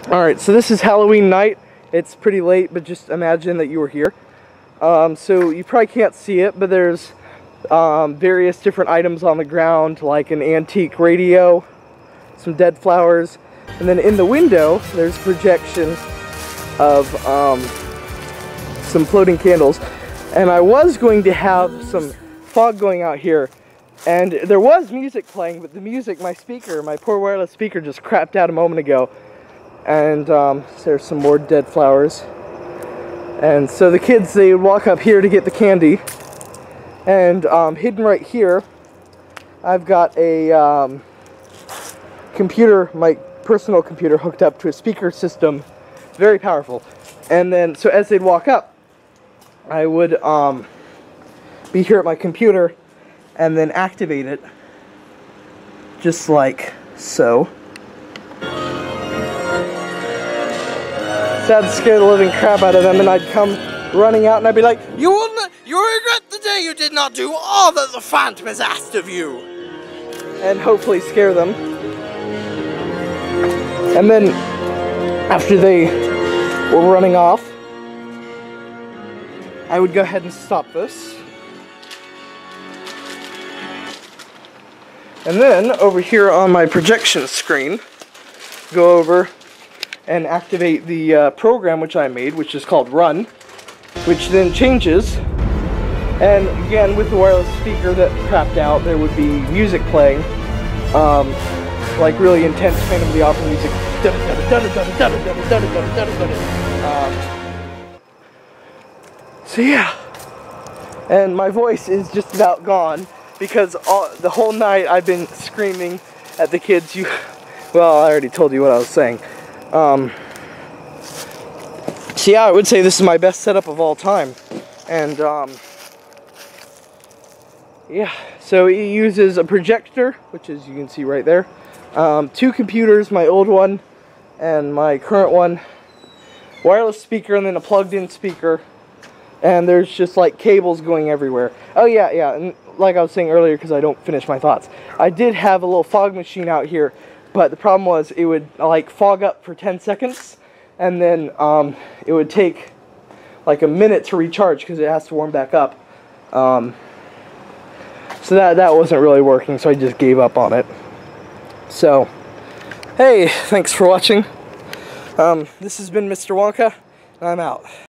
Alright, so this is Halloween night. It's pretty late, but just imagine that you were here. So you probably can't see it, but there's various different items on the ground, like an antique radio, some dead flowers, and then in the window there's projection of some floating candles. And I was going to have some fog going out here, and there was music playing, but the music, my poor wireless speaker just crapped out a moment ago. And there's some more dead flowers. And so the kids, they would walk up here to get the candy. And hidden right here, I've got a computer, my personal computer, hooked up to a speaker system. Very powerful. And then, so as they'd walk up, I would be here at my computer and then activate it, just like so. So that'd scare the living crap out of them, and I'd come running out and I'd be like, You will regret the day you did not do all that the Phantom has asked of you. And hopefully scare them. And then, after they were running off, I would go ahead and stop this. And then, over here on my projection screen, go over and activate the program which I made, which is called Run, which then changes. And again, with the wireless speaker that crapped out, there would be music playing, like really intense Phantom of the Opera music. So yeah, and my voice is just about gone because the whole night I've been screaming at the kids. Well, I already told you what I was saying. So yeah, I would say this is my best setup of all time. And yeah, so it uses a projector, which is, you can see right there, 2 computers, my old one and my current one, wireless speaker, and then a plugged-in speaker, and there's just like cables going everywhere. Oh yeah, and like I was saying earlier, because I don't finish my thoughts, I did have a little fog machine out here, but the problem was it would like fog up for 10 seconds, and then it would take like a minute to recharge because it has to warm back up. So that wasn't really working, so I just gave up on it. So, hey, thanks for watching. This has been Mr. Wonka, and I'm out.